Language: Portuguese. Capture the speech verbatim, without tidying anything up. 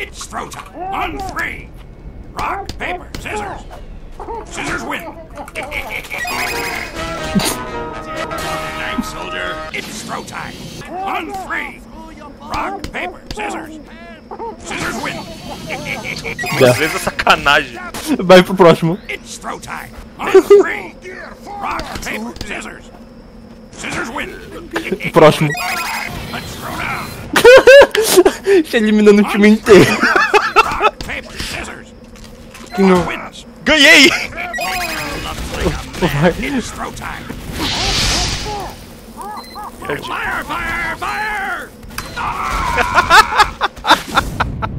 It's throw time. On three. Rock, paper, scissors. Scissors win. Thanks, soldier. It's throw time. On three. Rock, paper, scissors. Scissors win. Às vezes é sacanagem. Vai pro próximo. It's throw time. On three. Rock, paper, scissors. Scissors win. Próximo. Let's throw down. Eliminando o time inteiro. Rock, paper, scissors. Que não. Wins. Ganhei! It's throw time. Fire, fire, fire! Ah!